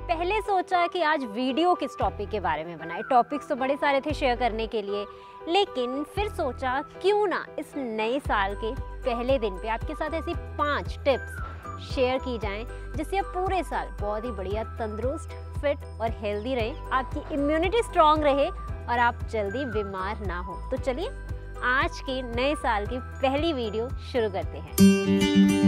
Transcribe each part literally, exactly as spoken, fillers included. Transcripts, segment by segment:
पहले सोचा कि आज वीडियो किस टॉपिक के बारे में बनाए। टॉपिक्स तो बड़े सारे थे शेयर करने के लिए, लेकिन फिर सोचा क्यों ना इस नए साल के पहले दिन पे आपके साथ ऐसी पांच टिप्स शेयर की जाएं जिससे आप पूरे साल बहुत ही बढ़िया तंदुरुस्त, फिट और हेल्दी रहें, आपकी इम्यूनिटी स्ट्रांग रहे और आप जल्दी बीमार ना हो। तो चलिए आज के नए साल की पहली वीडियो शुरू करते हैं।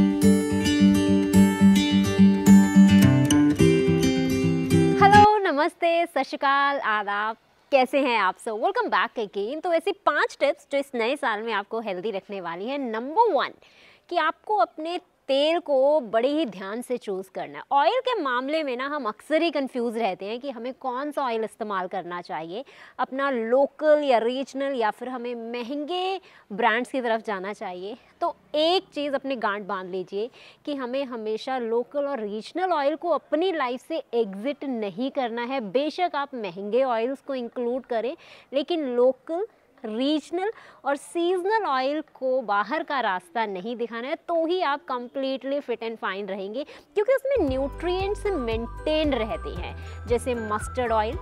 नमस्ते, सत श्री अकाल, आदाब, कैसे हैं आप सब? Welcome back again. तो ऐसी पांच टिप्स जो इस नए साल में आपको हेल्दी रखने वाली हैं। नंबर वन, कि आपको अपने तेल को बड़े ही ध्यान से चूज़ करना है। ऑयल के मामले में ना हम अक्सर ही कंफ्यूज रहते हैं कि हमें कौन सा ऑयल इस्तेमाल करना चाहिए, अपना लोकल या रीजनल या फिर हमें महंगे ब्रांड्स की तरफ जाना चाहिए। तो एक चीज़ अपनी गांठ बांध लीजिए कि हमें हमेशा लोकल और रीजनल ऑयल को अपनी लाइफ से एग्जिट नहीं करना है। बेशक आप महंगे ऑयल्स को इंक्लूड करें, लेकिन लोकल, रीजनल और सीजनल ऑयल को बाहर का रास्ता नहीं दिखाना है, तो ही आप कंप्लीटली फिट एंड फाइन रहेंगे, क्योंकि उसमें न्यूट्रिएंट्स मेंटेन रहते हैं, जैसे मस्टर्ड ऑयल,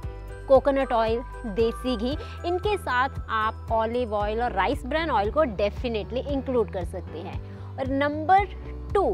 कोकोनट ऑयल, देसी घी। इनके साथ आप ऑलिव ऑयल और राइस ब्रान ऑयल को डेफिनेटली इंक्लूड कर सकते हैं। और नंबर टू,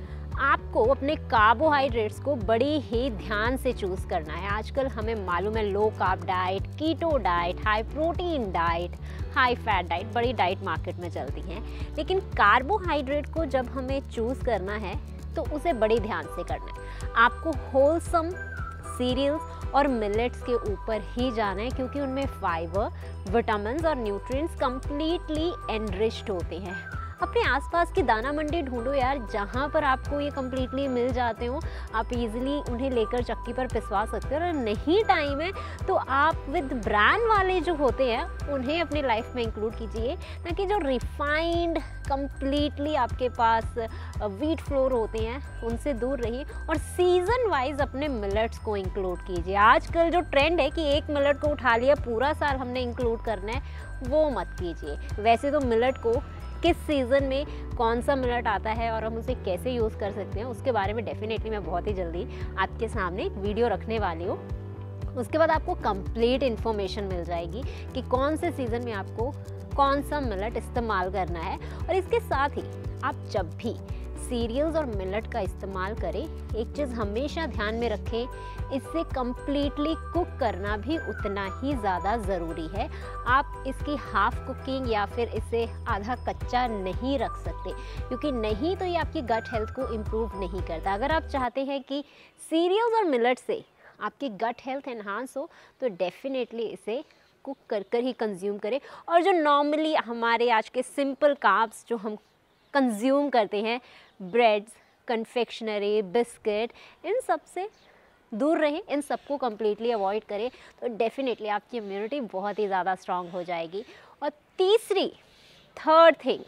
आपको अपने कार्बोहाइड्रेट्स को बड़ी ही ध्यान से चूज़ करना है। आजकल हमें मालूम है low carb diet, keto diet, high protein diet, high fat diet, बड़ी डाइट मार्केट में चलती हैं, लेकिन कार्बोहाइड्रेट को जब हमें चूज़ करना है तो उसे बड़ी ध्यान से करना है। आपको होलसम सीरियल्स और मिलेट्स के ऊपर ही जाना है, क्योंकि उनमें फाइबर, विटामिन्स और न्यूट्रिएंट्स कंप्लीटली एनरिच्ड होते हैं। अपने आसपास की दाना मंडी ढूंढो यार, जहाँ पर आपको ये कम्प्लीटली मिल जाते हो, आप इजीली उन्हें लेकर चक्की पर पिसवा सकते हो। और नहीं टाइम है तो आप विद ब्रांड वाले जो होते हैं उन्हें अपनी लाइफ में इंक्लूड कीजिए, ताकि जो रिफाइंड कम्प्लीटली आपके पास व्हीट फ्लोर होते हैं उनसे दूर रहिए। और सीज़न वाइज अपने मिलेट्स को इंक्लूड कीजिए। आजकल जो ट्रेंड है कि एक मिलेट को उठा लिया पूरा साल हमने इंक्लूड करना है, वो मत कीजिए। वैसे तो मिलेट को किस सीज़न में कौन सा मिलेट आता है और हम उसे कैसे यूज़ कर सकते हैं, उसके बारे में डेफिनेटली मैं बहुत ही जल्दी आपके सामने एक वीडियो रखने वाली हूँ। उसके बाद आपको कंप्लीट इन्फॉर्मेशन मिल जाएगी कि कौन से सीज़न में आपको कौन सा मिलेट इस्तेमाल करना है। और इसके साथ ही आप जब भी सीरियल्स और मिलेट का इस्तेमाल करें, एक चीज़ हमेशा ध्यान में रखें, इससे कम्प्लीटली कुक करना भी उतना ही ज़्यादा ज़रूरी है। आप इसकी हाफ कुकिंग या फिर इसे आधा कच्चा नहीं रख सकते, क्योंकि नहीं तो ये आपकी गट हेल्थ को इम्प्रूव नहीं करता। अगर आप चाहते हैं कि सीरियल्स और मिलेट से आपकी गट हेल्थ एनहांस हो, तो डेफिनेटली इसे कुक कर कर ही कंज्यूम करें। और जो नॉर्मली हमारे आज के सिंपल कार्ब्स जो हम कंज्यूम करते हैं, ब्रेड्स, कन्फेक्शनरी, बिस्किट, इन सब से दूर रहें, इन सबको कम्प्लीटली अवॉइड करें, तो डेफिनेटली आपकी इम्यूनिटी बहुत ही ज़्यादा स्ट्रांग हो जाएगी। और तीसरी, थर्ड थिंग,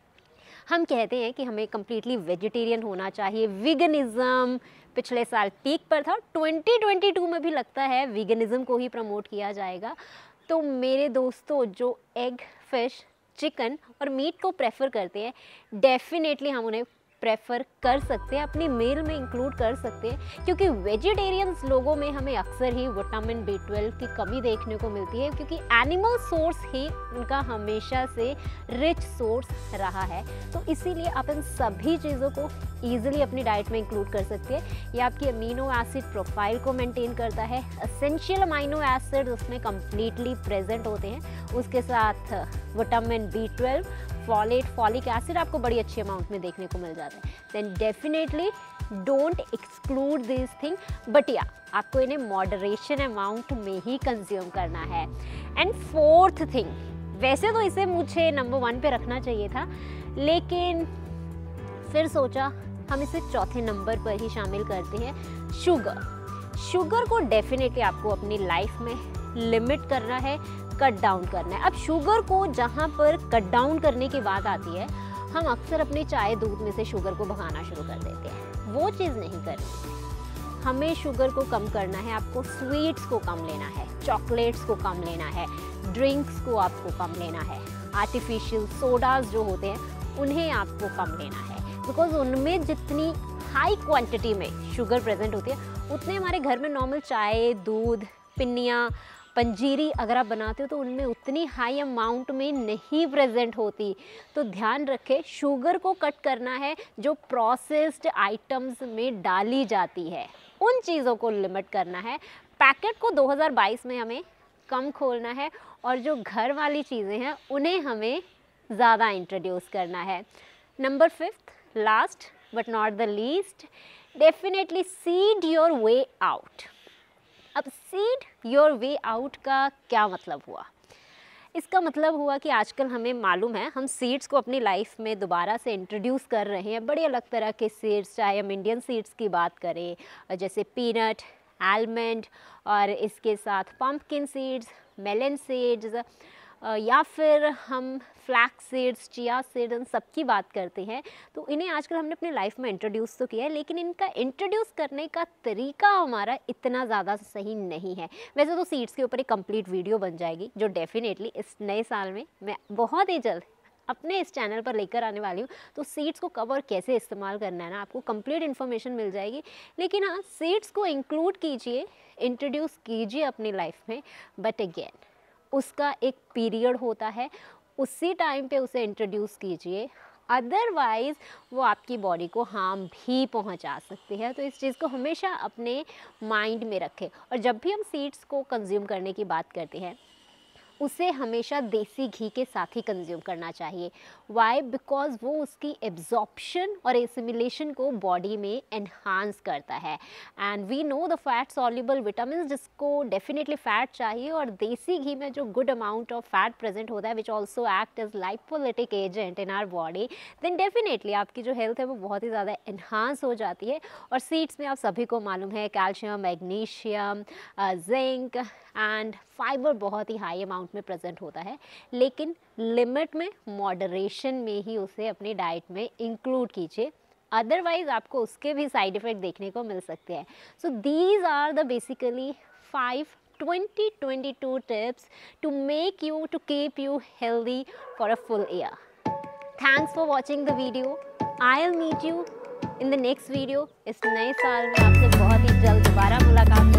हम कहते हैं कि हमें कम्प्लीटली वेजिटेरियन होना चाहिए। वीगनिज़म पिछले साल पीक पर था, ट्वेंटी ट्वेंटी टू में भी लगता है वीगनिज़म को ही प्रमोट किया जाएगा। तो मेरे दोस्तों जो एग, फिश, चिकन और मीट को प्रेफर करते हैं, डेफिनेटली हम उन्हें प्रेफर कर सकते हैं, अपनी मील में इंक्लूड कर सकते हैं, क्योंकि वेजिटेरियंस लोगों में हमें अक्सर ही विटामिन बी ट्वेल्व की कमी देखने को मिलती है, क्योंकि एनिमल सोर्स ही उनका हमेशा से रिच सोर्स रहा है। तो इसीलिए आप इन सभी चीज़ों को ईजिली अपनी डाइट में इंक्लूड कर सकते हैं। ये आपकी अमीनो एसिड प्रोफाइल को मेंटेन करता है। एसेंशियल अमीनो एसिड उसमें कम्प्लीटली प्रेजेंट होते हैं। उसके साथ vitamin B twelve, folate, folic acid आपको बड़ी अच्छी अमाउंट में देखने को मिल जाता है। Then definitely don't exclude this thing, but या आपको इन्हें मॉडरेशन अमाउंट में ही कंज्यूम करना है। एंड फोर्थ थिंग, वैसे तो इसे मुझे नंबर वन पे रखना चाहिए था, लेकिन फिर सोचा हम इसे चौथे नंबर पर ही शामिल करते हैं, शुगर। शुगर को डेफिनेटली आपको अपनी लाइफ में लिमिट करना है, कट डाउन करना है। अब शुगर को जहाँ पर कट डाउन करने की बात आती है, हम अक्सर अपने चाय दूध में से शुगर को भगाना शुरू कर देते हैं। वो चीज़ नहीं करनी। हमें शुगर को कम करना है, आपको स्वीट्स को कम लेना है, चॉकलेट्स को कम लेना है, ड्रिंक्स को आपको कम लेना है, आर्टिफिशियल सोडाज जो होते हैं उन्हें आपको कम लेना है, बिकॉज उनमें जितनी हाई क्वांटिटी में शुगर प्रेजेंट होती है, उतने हमारे घर में नॉर्मल चाय, दूध, पिन्नियाँ, पंजीरी अगर आप बनाते हो तो उनमें उतनी हाई अमाउंट में नहीं प्रेजेंट होती। तो ध्यान रखें, शुगर को कट करना है जो प्रोसेस्ड आइटम्स में डाली जाती है, उन चीज़ों को लिमिट करना है। पैकेट को दो हज़ार बाईस में हमें कम खोलना है और जो घर वाली चीज़ें हैं उन्हें हमें ज़्यादा इंट्रोड्यूस करना है। Number fifth, last but not the least, definitely seed your way out. अब सीड योर वे आउट का क्या मतलब हुआ? इसका मतलब हुआ कि आजकल हमें मालूम है हम सीड्स को अपनी लाइफ में दोबारा से इंट्रोड्यूस कर रहे हैं। बड़े अलग तरह के सीड्स, चाहे हम इंडियन सीड्स की बात करें जैसे पीनट, आलमंड और इसके साथ पम्पकिन सीड्स, मेलन सीड्स, या फिर हम फ्लैक्स सीड्स, चिया सीड्स, इन सब की बात करते हैं। तो इन्हें आजकल हमने अपनी लाइफ में इंट्रोड्यूस तो किया है, लेकिन इनका इंट्रोड्यूस करने का तरीका हमारा इतना ज़्यादा सही नहीं है। वैसे तो सीड्स के ऊपर एक कंप्लीट वीडियो बन जाएगी जो डेफिनेटली इस नए साल में मैं बहुत ही जल्द अपने इस चैनल पर लेकर आने वाली हूँ। तो सीड्स को कब और कैसे इस्तेमाल करना है ना, आपको कंप्लीट इन्फॉर्मेशन मिल जाएगी। लेकिन हाँ, सीड्स को इंक्लूड कीजिए, इंट्रोड्यूस कीजिए अपनी लाइफ में, बट अगेन उसका एक पीरियड होता है, उसी टाइम पे उसे इंट्रोड्यूस कीजिए, अदरवाइज़ वो आपकी बॉडी को हार्म भी पहुंचा सकती है। तो इस चीज़ को हमेशा अपने माइंड में रखें। और जब भी हम सीड्स को कंज्यूम करने की बात करते हैं उसे हमेशा देसी घी के साथ ही कंज्यूम करना चाहिए। वाई? बिकॉज वो उसकी एब्जॉर्प्शन और एसिमिलेशन को बॉडी में एनहांस करता है। And we know the fat soluble vitamin, जिसको डेफिनेटली फैट चाहिए, और देसी घी में जो good amount of fat present होता है which also act as lipolytic agent in our body, then definitely आपकी जो हेल्थ है वो बहुत ही ज़्यादा एनहांस हो जाती है। और सीड्स में आप सभी को मालूम है calcium, magnesium, zinc and fibre बहुत ही हाई अमाउंट में प्रेजेंट होता है, लेकिन लिमिट में, मॉडरेशन में ही उसे अपनी डाइट में इंक्लूड कीजिए, अदरवाइज आपको उसके भी साइड इफ़ेक्ट देखने को मिल सकते हैं। So these are the basically five twenty twenty-two tips to make you, to keep you healthy for a full year. Thanks for watching the video. I'll meet you in the next video. इस नए साल में आपसे बहुत ही जल्द दोबारा मुलाकात